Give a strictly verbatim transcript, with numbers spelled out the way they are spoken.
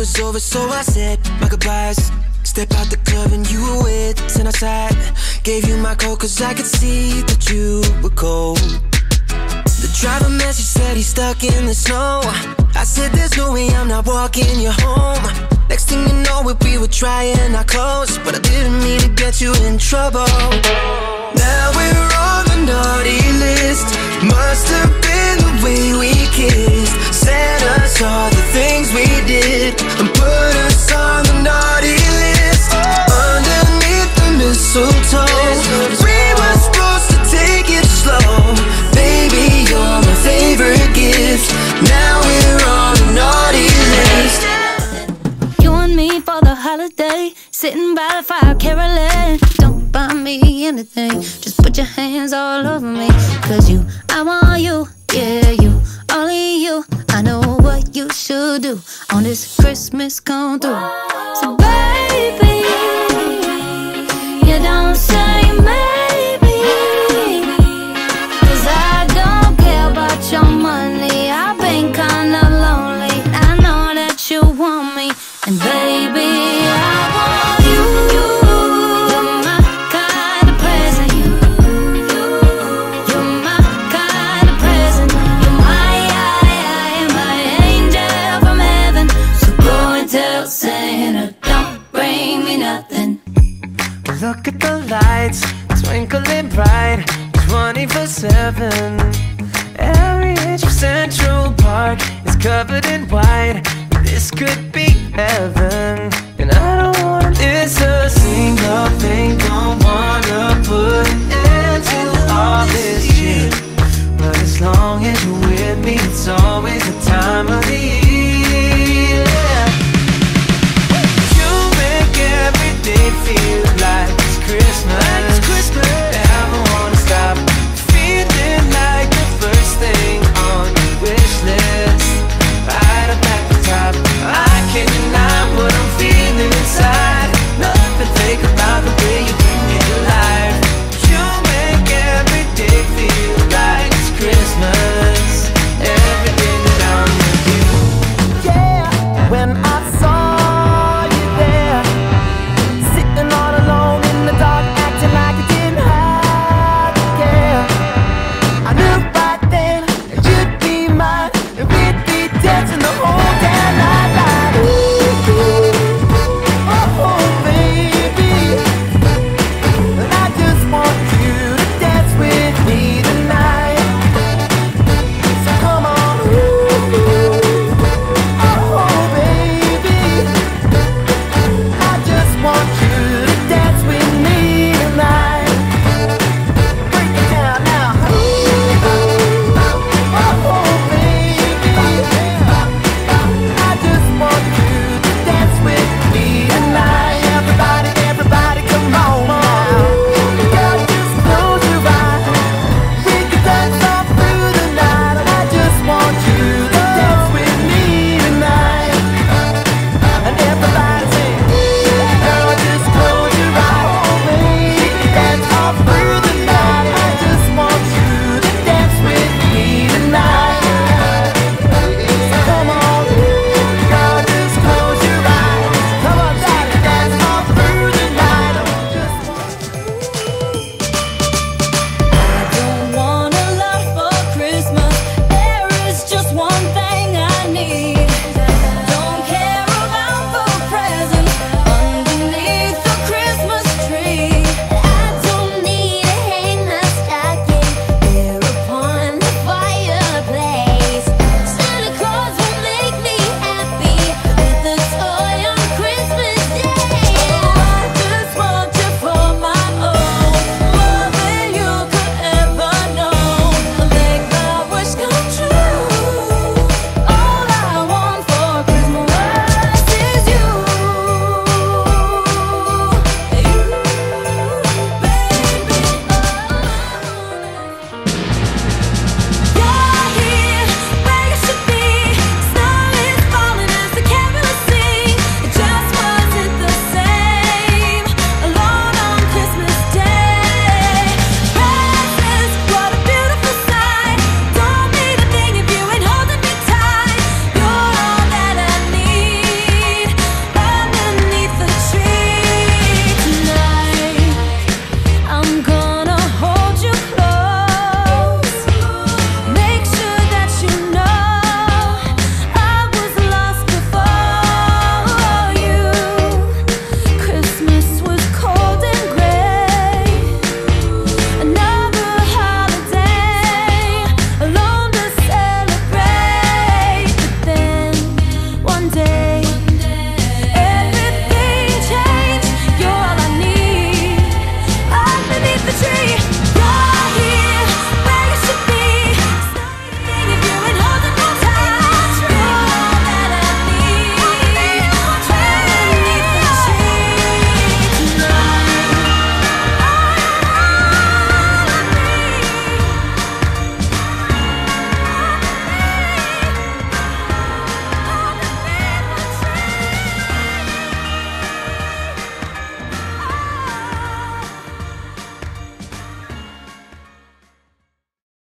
was over, so I said my goodbyes. Step out the club and you were with ten outside. Gave you my coat cause I could see that you were cold. The driver message said he's stuck in the snow. I said there's no way I'm not walking you home. Next thing you know it, we were trying our clothes, but I didn't mean to get you in trouble. Now we're on the naughty list. Must have been the way we kissed. Santa saw the things we did and put us on the naughty list. Underneath the mistletoe, we were supposed to take it slow. Baby, you're my favorite gift. Now we're on the naughty list. You and me for the holiday, sitting by the fire caroling. Don't buy me anything, just put your hands all over me. Cause you, I want you, yeah you, only you. I know what you should do on this Christmas come through. So baby, you don't say maybe, cause I don't care about your money. I've been kinda lonely, I know that you want me. And baby, I want you. You're my kind of present. You're my kind of present. You're my, I, I, my angel from heaven. So go and tell Santa, don't bring me nothing. Look at the lights, twinkling bright, twenty-four seven. Every inch of Central Park is covered in white. This could